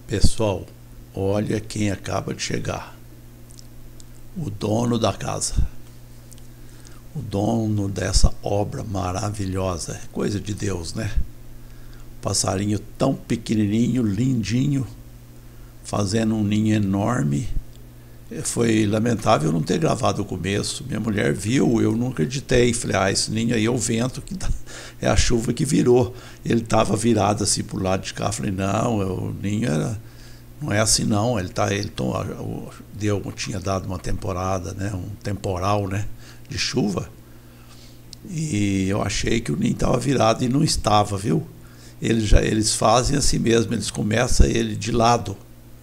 Pessoal, olha quem acaba de chegar. O dono da casa. O dono dessa obra maravilhosa. É coisa de Deus, né? Passarinho tão pequenininho, lindinho, fazendo um ninho enorme. Foi lamentável não ter gravado o começo. Minha mulher viu, eu não acreditei. Falei, esse ninho aí é o vento, é a chuva que virou. Ele estava virado assim pro lado de cá. Falei, não, o ninho não é assim não. Tinha dado uma temporada, né, um temporal, né, de chuva. E eu achei que o ninho estava virado e não estava, viu? Eles fazem assim mesmo, eles começam ele de lado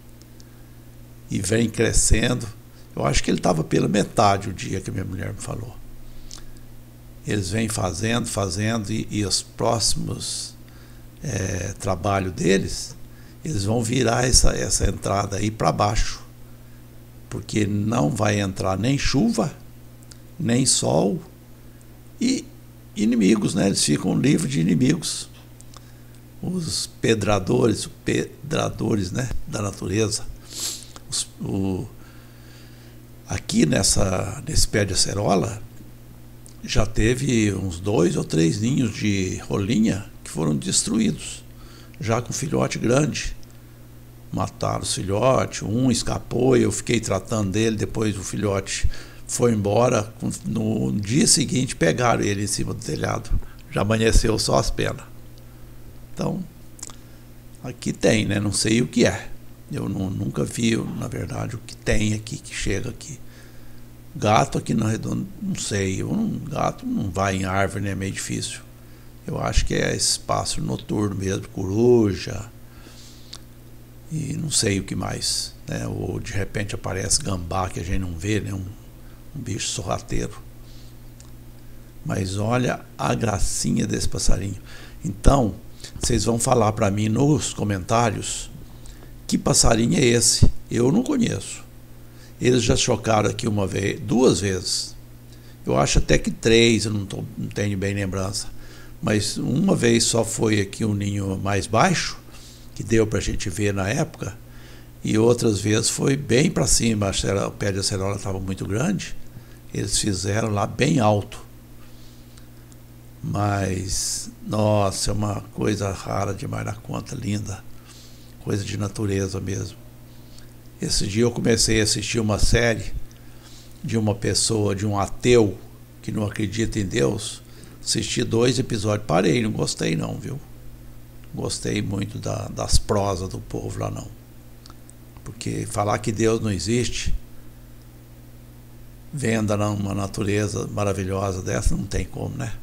e vem crescendo. Eu acho que ele estava pela metade o dia que a minha mulher me falou. Eles vêm fazendo, e os próximos trabalho deles, eles vão virar essa entrada aí para baixo, porque não vai entrar nem chuva, nem sol e inimigos, né? Eles ficam livres de inimigos. Os pedradores, né, da natureza. Aqui nesse pé de acerola já teve uns 2 ou 3 ninhos de rolinha que foram destruídos, já com filhote grande. Mataram os filhotes, um escapou e eu fiquei tratando dele, depois o filhote foi embora. No dia seguinte pegaram ele em cima do telhado, já amanheceu só as penas. Então, aqui tem, né? Não sei o que é. Eu nunca vi, na verdade, o que tem aqui, que chega aqui. Gato aqui na Redonda, não sei. Gato não vai em árvore, né? É meio difícil. Eu acho que é espaço noturno mesmo, coruja. E não sei o que mais, né? Ou de repente aparece gambá que a gente não vê, né? Um bicho sorrateiro. Mas olha a gracinha desse passarinho. Então, vocês vão falar para mim nos comentários que passarinho é esse. Eu não conheço. Eles já chocaram aqui 2 vezes. Eu acho até que 3, eu não tenho bem lembrança. Mas uma vez só foi aqui um ninho mais baixo, que deu para a gente ver na época, e outras vezes foi bem para cima. O pé de acerola estava muito grande, eles fizeram lá bem alto. Mas, nossa, é uma coisa rara demais na conta, linda. Coisa de natureza mesmo. Esse dia eu comecei a assistir uma série de uma pessoa, de um ateu que não acredita em Deus. Assisti 2 episódios, parei, não gostei não, viu? Gostei muito das prosas do povo lá não. Porque falar que Deus não existe, vendo uma natureza maravilhosa dessa, não tem como, né?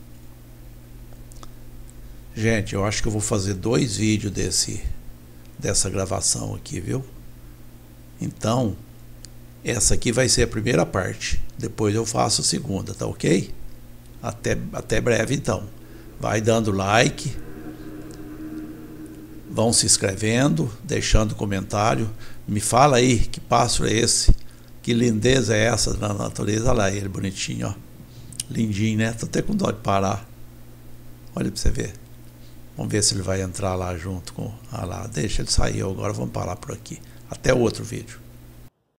Gente, eu acho que eu vou fazer 2 vídeos dessa gravação aqui, viu? Então, essa aqui vai ser a primeira parte. Depois eu faço a segunda, tá ok? Até breve, então. Vai dando like, vão se inscrevendo, deixando comentário. Me fala aí, que pássaro é esse? Que lindeza é essa na natureza? Olha lá ele, bonitinho, ó. Lindinho, né? Tô até com dó de parar. Olha pra você ver. Vamos ver se ele vai entrar lá junto com... Ah lá, deixa ele sair agora, vamos parar por aqui. Até o outro vídeo.